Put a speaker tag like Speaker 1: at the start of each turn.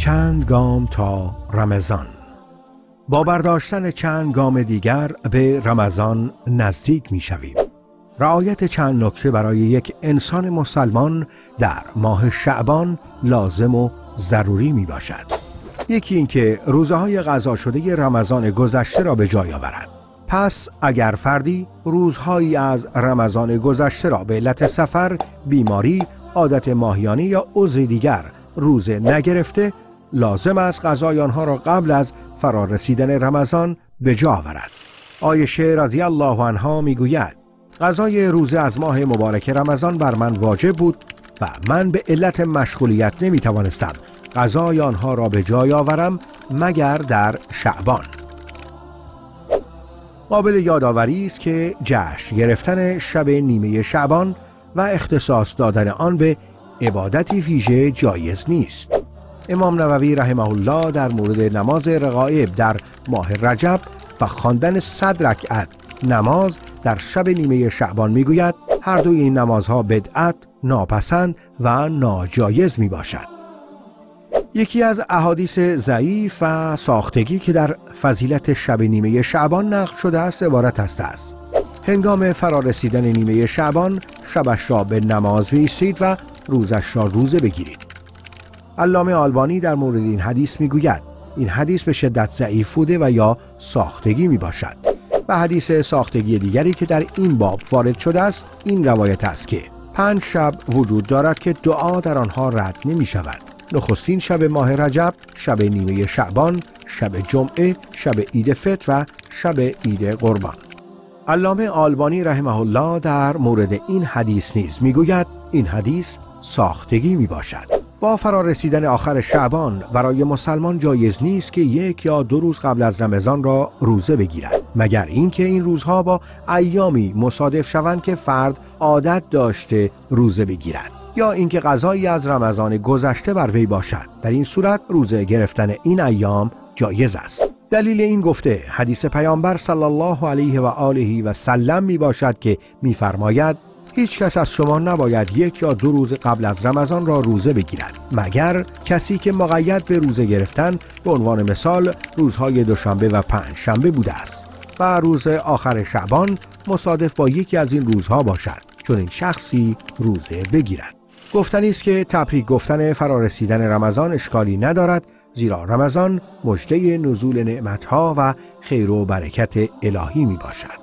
Speaker 1: چند گام تا رمضان. با برداشتن چند گام دیگر به رمضان نزدیک می شویم. رعایت چند نکته برای یک انسان مسلمان در ماه شعبان لازم و ضروری می باشد. یکی اینکه روزهای قضا شده رمضان گذشته را به جای آورد. پس اگر فردی روزهایی از رمضان گذشته را به علت سفر، بیماری، عادت ماهیانه یا عذر دیگر روزه نگرفته، لازم است قضای آنها را قبل از فرا رسیدن رمضان به جا آورد. عایشه رضی الله عنها میگوید قضای روزه از ماه مبارک رمضان بر من واجب بود و من به علت مشغولیت نمیتوانستم قضای آنها را به جای آورم مگر در شعبان. قابل یادآوری است که جشن گرفتن شب نیمه شعبان و اختصاص دادن آن به عبادتی ویژه جایز نیست. امام نووی رحمه الله در مورد نماز رغائب در ماه رجب و خواندن 100 رکعت نماز در شب نیمه شعبان میگوید هر دوی این نمازها بدعت، ناپسند و ناجایز می باشد. یکی از احادیث ضعیف و ساختگی که در فضیلت شب نیمه شعبان نقل شده است عبارت است: هنگام فرارسیدن نیمه شعبان شبش را به نماز بایستید و روزش را روزه بگیرید. علامه آلبانی در مورد این حدیث میگوید این حدیث به شدت ضعیف بوده و یا ساختگی می باشد. و حدیث ساختگی دیگری که در این باب وارد شده است این روایت است که 5 شب وجود دارد که دعا در آنها رد نمی شود. نخستین شب ماه رجب، شب نیمه شعبان، شب جمعه، شب عید فطر و شب عید قربان. علامه آلبانی رحمه الله در مورد این حدیث نیز میگوید این حدیث ساختگی می باشد. با فرارسیدن آخر شعبان برای مسلمان جایز نیست که 1 یا 2 روز قبل از رمضان را روزه بگیرد، مگر اینکه این روزها با ایامی مصادف شوند که فرد عادت داشته روزه بگیرد یا اینکه قضایی از رمضان گذشته بر وی باشد. در این صورت روزه گرفتن این ایام جایز است. دلیل این گفته حدیث پیامبر صلی الله علیه و آله و سلم می باشد که می فرماید هیچ کس از شما نباید 1 یا 2 روز قبل از رمضان را روزه بگیرد مگر کسی که مقید به روزه گرفتن به عنوان مثال روزهای دوشنبه و پنجشنبه بوده است و روز آخر شعبان مصادف با یکی از این روزها باشد چون این شخصی روزه بگیرد. گفتنی است که تبریک گفتن فرارسیدن رمضان اشکالی ندارد، زیرا رمضان مژده نزول نعمتها و خیر و برکت الهی می باشد.